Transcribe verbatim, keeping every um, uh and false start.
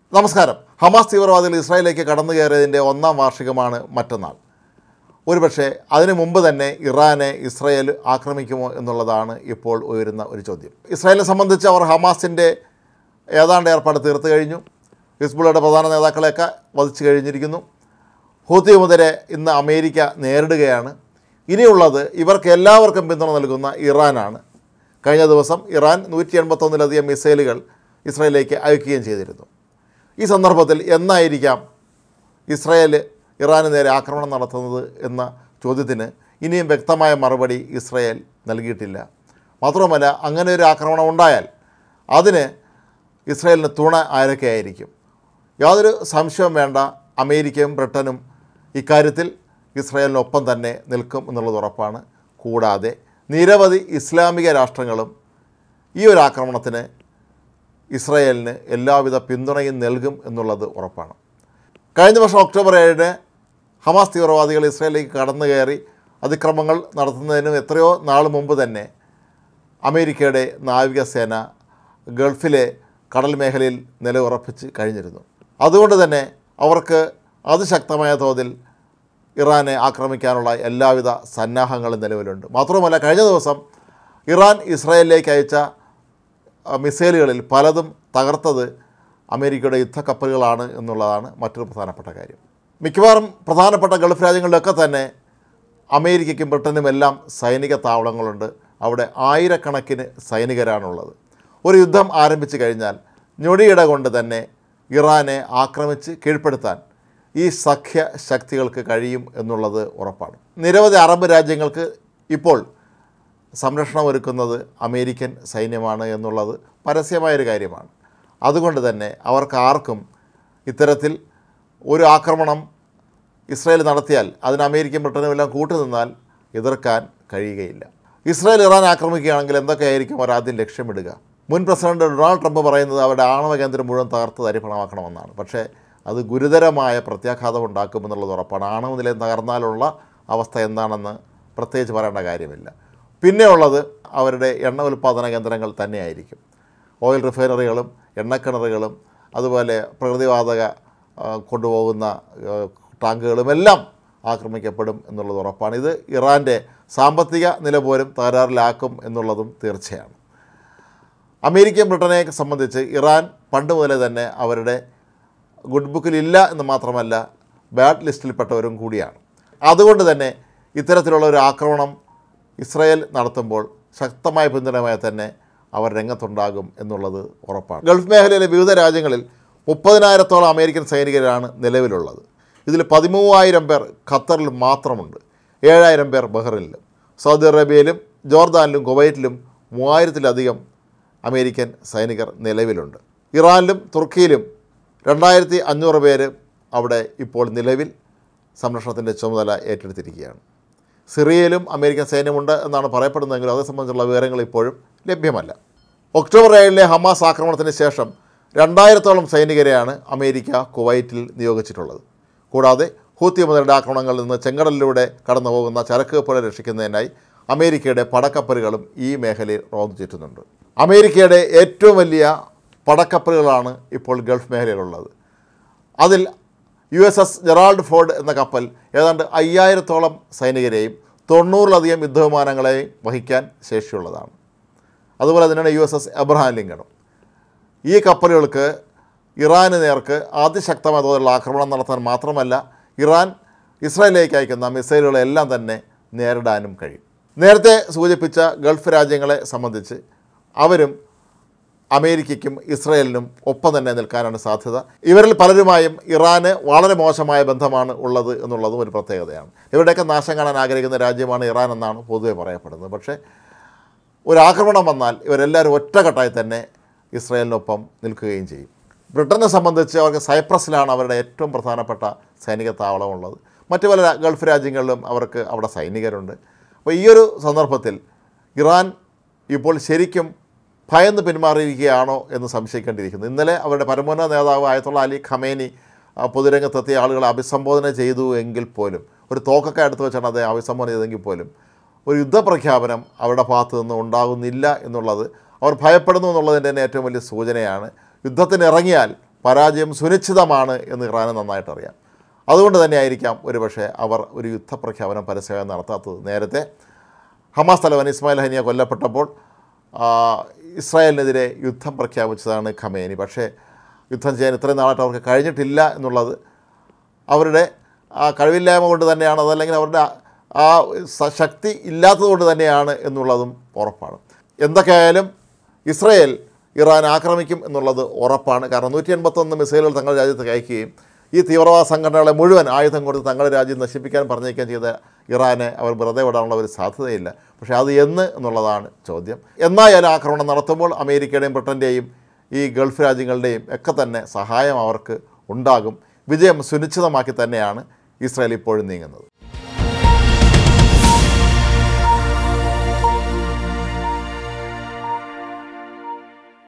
നമസ്കാരം. ഹമാസ് തീവ്രവാദികൾ ഇസ്രായേലിലേക്ക് കടന്നു കയറിയതിൻ്റെ ഒന്നാം വാർഷികമാണ് മറ്റന്നാൾ. ഒരുപക്ഷെ അതിനു മുമ്പ് തന്നെ ഇറാനെ ഇസ്രായേൽ ആക്രമിക്കുമോ എന്നുള്ളതാണ് ഇപ്പോൾ ഉയരുന്ന ഒരു ചോദ്യം. ഇസ്രായേലിനെ സംബന്ധിച്ച് അവർ ഹമാസിൻ്റെ ഏതാണ്ട് ഏർപ്പാട് തീർത്തു കഴിഞ്ഞു. ഹിസ്ബുള്ളയുടെ പ്രധാന നേതാക്കളെയൊക്കെ വധിച്ചു കഴിഞ്ഞിരിക്കുന്നു. ഹൂത്തി മുതലെ ഇന്ന് അമേരിക്ക നേരിടുകയാണ്. ഇനിയുള്ളത് ഇവർക്ക് എല്ലാവർക്കും പിന്തുണ നൽകുന്ന ഇറാനാണ്. കഴിഞ്ഞ ദിവസം ഇറാൻ നൂറ്റി എൺപത്തൊന്നിലധികം മിസൈലുകൾ ഇസ്രായേലിലേക്ക് അയക്കുകയും ചെയ്തിരുന്നു. ഈ സന്ദർഭത്തിൽ എന്നായിരിക്കാം ഇസ്രായേൽ ഇറാന് നേരെ ആക്രമണം നടത്തുന്നത് എന്ന ചോദ്യത്തിന് ഇനിയും വ്യക്തമായ മറുപടി ഇസ്രായേൽ നൽകിയിട്ടില്ല. മാത്രമല്ല, അങ്ങനെ ഒരു ആക്രമണം ഉണ്ടായാൽ അതിന് ഇസ്രായേലിന് തുണ ആരൊക്കെയായിരിക്കും? യാതൊരു സംശയവും വേണ്ട, അമേരിക്കയും ബ്രിട്ടനും ഇക്കാര്യത്തിൽ ഇസ്രായേലിനൊപ്പം തന്നെ നിൽക്കും എന്നുള്ളത് ഉറപ്പാണ്. കൂടാതെ നിരവധി ഇസ്ലാമിക രാഷ്ട്രങ്ങളും ഈ ഒരു ആക്രമണത്തിന് ഇസ്രായേലിന് എല്ലാവിധ പിന്തുണയും നൽകും എന്നുള്ളത് ഉറപ്പാണ്. കഴിഞ്ഞ വർഷം ഒക്ടോബർ ഏഴിന് ഹമാസ് തീവ്രവാദികൾ ഇസ്രായേലിലേക്ക് കടന്നു കയറി അതിക്രമങ്ങൾ നടത്തുന്നതിനും എത്രയോ നാൾ മുമ്പ് തന്നെ അമേരിക്കയുടെ നാവികസേന ഗൾഫിലെ കടൽ മേഖലയിൽ നിലയുറപ്പിച്ച് കഴിഞ്ഞിരുന്നു. അതുകൊണ്ട് തന്നെ അവർക്ക് അതിശക്തമായ തോതിൽ ഇറാനെ ആക്രമിക്കാനുള്ള എല്ലാവിധ സന്നാഹങ്ങളും നിലവിലുണ്ട്. മാത്രമല്ല, കഴിഞ്ഞ ദിവസം ഇറാൻ ഇസ്രായേലിലേക്ക് അയച്ച മിസൈലുകളിൽ പലതും തകർത്തത് അമേരിക്കയുടെ യുദ്ധക്കപ്പലുകളാണ് എന്നുള്ളതാണ് മറ്റൊരു പ്രധാനപ്പെട്ട കാര്യം. മിക്കവാറും പ്രധാനപ്പെട്ട ഗൾഫ് രാജ്യങ്ങളിലൊക്കെ തന്നെ അമേരിക്കയ്ക്കും ബ്രിട്ടനും എല്ലാം സൈനിക താവളങ്ങളുണ്ട്. അവിടെ ആയിരക്കണക്കിന് സൈനികരാണുള്ളത്. ഒരു യുദ്ധം ആരംഭിച്ചു കഴിഞ്ഞാൽ ഞൊടിയിട കൊണ്ട് തന്നെ ഇറാനെ ആക്രമിച്ച് കീഴ്പ്പെടുത്താൻ ഈ സഖ്യ ശക്തികൾക്ക് കഴിയും എന്നുള്ളത് ഉറപ്പാണ്. നിരവധി അറബ് രാജ്യങ്ങൾക്ക് ഇപ്പോൾ സംരക്ഷണം ഒരുക്കുന്നത് അമേരിക്കൻ സൈന്യമാണ് എന്നുള്ളത് പരസ്യമായൊരു കാര്യമാണ്. അതുകൊണ്ട് തന്നെ അവർക്ക് ആർക്കും ഇത്തരത്തിൽ ഒരു ആക്രമണം ഇസ്രായേൽ നടത്തിയാൽ അതിന് അമേരിക്കയും ബ്രിട്ടനും എല്ലാം കൂട്ടുനിന്നാൽ എതിർക്കാൻ കഴിയുകയില്ല. ഇസ്രായേൽ ഇറാൻ ആക്രമിക്കുകയാണെങ്കിൽ എന്തൊക്കെയായിരിക്കും അവർ ആദ്യം ലക്ഷ്യമിടുക? മുൻ പ്രസിഡന്റ് ഡൊണാൾഡ് ട്രംപ് പറയുന്നത് അവരുടെ ആണവ കേന്ദ്രം മുഴുവൻ തകർത്ത് തരിപ്പണമാക്കണമെന്നാണ്. പക്ഷേ അത് ഗുരുതരമായ പ്രത്യാഘാതം ഉണ്ടാക്കുമെന്നുള്ളത് ഉറപ്പാണ്. ആണവ നിലയം തകർന്നാലുള്ള അവസ്ഥ എന്താണെന്ന് പ്രത്യേകിച്ച് പറയേണ്ട കാര്യമില്ല. പിന്നെ ഉള്ളത് അവരുടെ എണ്ണ ഉൽപ്പാദന കേന്ദ്രങ്ങൾ തന്നെയായിരിക്കും. ഓയിൽ റിഫൈനറികളും എണ്ണക്കിണറുകളും അതുപോലെ പ്രകൃതിവാതക കൊണ്ടുപോകുന്ന ടാങ്കുകളുമെല്ലാം ആക്രമിക്കപ്പെടും എന്നുള്ളത് ഉറപ്പാണ്. ഇത് ഇറാൻ്റെ സാമ്പത്തിക നില പോലും തകരാറിലാക്കും എന്നുള്ളതും തീർച്ചയാണ്. അമേരിക്കയും ബ്രിട്ടനെ സംബന്ധിച്ച് ഇറാൻ പണ്ട് മുതലേ തന്നെ അവരുടെ ഗുഡ് ബുക്കിലില്ല എന്ന് മാത്രമല്ല ബാഡ് ലിസ്റ്റിൽപ്പെട്ടവരും കൂടിയാണ്. അതുകൊണ്ട് തന്നെ ഇത്തരത്തിലുള്ള ഒരു ആക്രമണം ഇസ്രായേൽ നടത്തുമ്പോൾ ശക്തമായ പിന്തുണയുമായി തന്നെ അവർ രംഗത്തുണ്ടാകും എന്നുള്ളത് ഉറപ്പാണ്. ഗൾഫ് മേഖലയിലെ വിവിധ രാജ്യങ്ങളിൽ മുപ്പതിനായിരത്തോളം അമേരിക്കൻ സൈനികരാണ് നിലവിലുള്ളത്. ഇതിൽ പതിമൂവായിരം പേർ ഖത്തറിൽ മാത്രമുണ്ട്. ഏഴായിരം പേർ ബഹ്റിനിലും. സൗദി അറേബ്യയിലും ജോർദാനിലും കുവൈറ്റിലും മൂവായിരത്തിലധികം അമേരിക്കൻ സൈനികർ നിലവിലുണ്ട്. ഇറാനിലും തുർക്കിയിലും രണ്ടായിരത്തി അഞ്ഞൂറ് പേര് അവിടെ ഇപ്പോൾ നിലവിൽ സംരക്ഷണത്തിൻ്റെ ചുമതല ഏറ്റെടുത്തിരിക്കുകയാണ്. സിറിയയിലും അമേരിക്കൻ സൈന്യമുണ്ട് എന്നാണ് പറയപ്പെടുന്നതെങ്കിലും അതേ സംബന്ധിച്ചുള്ള വിവരങ്ങൾ ഇപ്പോഴും ലഭ്യമല്ല. ഒക്ടോബർ ഏഴിലെ ഹമാസ് ആക്രമണത്തിന് ശേഷം രണ്ടായിരത്തോളം സൈനികരെയാണ് അമേരിക്ക കുവൈറ്റിൽ നിയോഗിച്ചിട്ടുള്ളത്. കൂടാതെ ഹൂത്തി മുതലുള്ള ആക്രമണങ്ങളിൽ നിന്ന് ചെങ്കടലിലൂടെ കടന്നു പോകുന്ന ചരക്ക് കപ്പലുകളെ രക്ഷിക്കുന്നതിനായി അമേരിക്കയുടെ പടക്കപ്പലുകളും ഈ മേഖലയിൽ റോന്തു ചുറ്റുന്നുണ്ട്. അമേരിക്കയുടെ ഏറ്റവും വലിയ പടക്കപ്പലുകളാണ് ഇപ്പോൾ ഗൾഫ് മേഖലയിലുള്ളത്. അതിൽ U S S Gerald Ford എന്ന കപ്പൽ ഏതാണ്ട് അയ്യായിരത്തോളം സൈനികരെയും തൊണ്ണൂറിലധികം യുദ്ധവിമാനങ്ങളെയും വഹിക്കാൻ ശേഷിയുള്ളതാണ്. അതുപോലെ തന്നെയാണ് യു എസ് എസ് എബ്രഹാം ലിങ്കണും. ഈ കപ്പലുകൾക്ക് ഇറാന് നേർക്ക് അതിശക്തമായ തോതിലുള്ള ആക്രമണം നടത്താൻ മാത്രമല്ല ഇറാൻ ഇസ്രായേലിലേക്ക് അയക്കുന്ന മിസൈലുകളെല്ലാം തന്നെ നേരിടാനും കഴിയും. നേരത്തെ സൂചിപ്പിച്ച ഗൾഫ് രാജ്യങ്ങളെ സംബന്ധിച്ച് അവരും അമേരിക്കയ്ക്കും ഇസ്രായേലിനും ഒപ്പം തന്നെ നിൽക്കാനാണ് സാധ്യത. ഇവരിൽ പലരുമായും ഇറാന് വളരെ മോശമായ ബന്ധമാണ് ഉള്ളത് എന്നുള്ളതും ഒരു പ്രത്യേകതയാണ്. ഇവരുടെയൊക്കെ നാശം കാണാൻ ആഗ്രഹിക്കുന്ന രാജ്യമാണ് ഇറാൻ എന്നാണ് പൊതുവെ പറയപ്പെടുന്നത്. പക്ഷേ ഒരു ആക്രമണം വന്നാൽ ഇവരെല്ലാവരും ഒറ്റക്കെട്ടായി തന്നെ ഇസ്രായേലിനൊപ്പം നിൽക്കുകയും ചെയ്യും. ബ്രിട്ടനെ സംബന്ധിച്ച് അവർക്ക് സൈപ്രസിലാണ് അവരുടെ ഏറ്റവും പ്രധാനപ്പെട്ട സൈനിക താവളമുള്ളത്. മറ്റു പല ഗൾഫ് രാജ്യങ്ങളിലും അവർക്ക് അവിടെ സൈനികരുണ്ട്. അപ്പോൾ ഈ ഒരു സന്ദർഭത്തിൽ ഇറാൻ ഇപ്പോൾ ശരിക്കും ഭയന്ന് പിന്മാറിയിരിക്കുകയാണോ എന്ന് സംശയിക്കേണ്ടിയിരിക്കുന്നു. ഇന്നലെ അവരുടെ പരമോന്നത നേതാവ് ആയത്തുള്ള അലി ഖമേനി പൊതുരംഗത്തെത്തിയ ആളുകളെ അഭിസംബോധന ചെയ്തു എങ്കിൽ പോലും, ഒരു തോക്കൊക്കെ അടുത്ത് വെച്ചാണ് അദ്ദേഹം അഭിസംബോധന ചെയ്തെങ്കിൽ പോലും ഒരു യുദ്ധപ്രഖ്യാപനം അവരുടെ ഭാഗത്തു നിന്ന് ഉണ്ടാകുന്നില്ല എന്നുള്ളത് അവർ ഭയപ്പെടുന്നു എന്നുള്ളതിൻ്റെ തന്നെ ഏറ്റവും വലിയ സൂചനയാണ്. യുദ്ധത്തിന് ഇറങ്ങിയാൽ പരാജയം സുനിശ്ചിതമാണ് എന്ന് ഇറാന് നന്നായിട്ടറിയാം. അതുകൊണ്ട് തന്നെ ആയിരിക്കാം ഒരുപക്ഷെ അവർ ഒരു യുദ്ധപ്രഖ്യാപനം പരസ്യമായി നടത്താത്തത്. നേരത്തെ ഹമാസ് തലവൻ ഇസ്മായിൽ ഹനിയ കൊല്ലപ്പെട്ടപ്പോൾ ഇസ്രായേലിനെതിരെ യുദ്ധം പ്രഖ്യാപിച്ചതാണ് ഖമേനി. പക്ഷേ യുദ്ധം ചെയ്യാൻ ഇത്രയും നാളായിട്ട് അവർക്ക് കഴിഞ്ഞിട്ടില്ല എന്നുള്ളത് അവരുടെ ആ കഴിവില്ലായ്മ കൊണ്ട് തന്നെയാണ്, അതല്ലെങ്കിൽ അവരുടെ ആ ശക്തി ഇല്ലാത്തതുകൊണ്ട് തന്നെയാണ് എന്നുള്ളതും ഉറപ്പാണ്. എന്തൊക്കെയായാലും ഇസ്രായേൽ ഇറാൻ ആക്രമിക്കും എന്നുള്ളത് ഉറപ്പാണ്. കാരണം നൂറ്റി എൺപത്തൊന്ന് മിസൈലുകൾ തങ്ങളുടെ രാജ്യത്ത് അയക്കുകയും ഈ തീവ്രവാദ സംഘടനകളെ മുഴുവൻ ആയുധം കൊടുത്ത് തങ്ങളുടെ രാജ്യം നശിപ്പിക്കാൻ പറഞ്ഞേക്കുകയും ചെയ്ത ഇറാനെ അവർ വെറുതെ വിടാനുള്ള ഒരു സാധ്യതയില്ല. പക്ഷേ അത് എന്ന് എന്നുള്ളതാണ് ചോദ്യം. എന്നായാലും ആക്രമണം നടത്തുമ്പോൾ അമേരിക്കയുടെയും ബ്രിട്ടൻ്റെയും ഈ ഗൾഫ് രാജ്യങ്ങളുടെയും ഒക്കെ തന്നെ സഹായം അവർക്ക് ഉണ്ടാകും. വിജയം സുനിശ്ചിതമാക്കി തന്നെയാണ് ഇസ്രായേൽ ഇപ്പോഴും നീങ്ങുന്നത്.